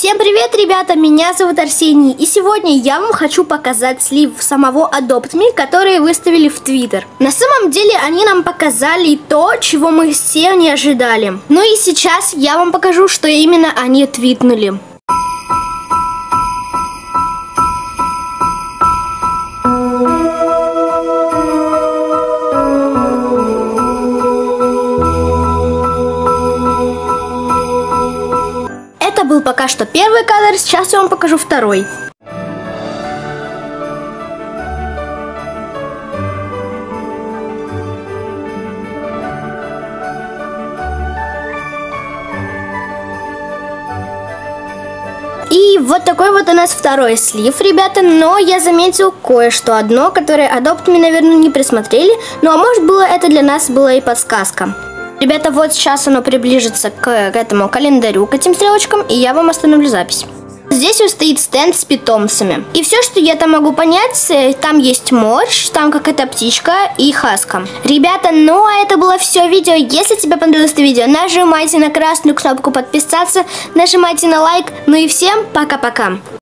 Всем привет, ребята, меня зовут Арсений, и сегодня я вам хочу показать слив самого Adopt Me, который выставили в Twitter. На самом деле они нам показали то, чего мы все не ожидали. Ну и сейчас я вам покажу, что именно они твитнули. Это был пока что первый кадр, сейчас я вам покажу второй. И вот такой вот у нас второй слив, ребята, но я заметил кое-что одно, которое Adopt Me, наверное, не присмотрели, ну а может было это для нас была и подсказка. Ребята, вот сейчас оно приближится к этому календарю, к этим стрелочкам, и я вам остановлю запись. Здесь вот стоит стенд с питомцами. И все, что я там могу понять, там есть морж, там какая-то птичка и хаска. Ребята, ну а это было все видео. Если тебе понравилось это видео, нажимайте на красную кнопку подписаться, нажимайте на лайк. Ну и всем пока-пока.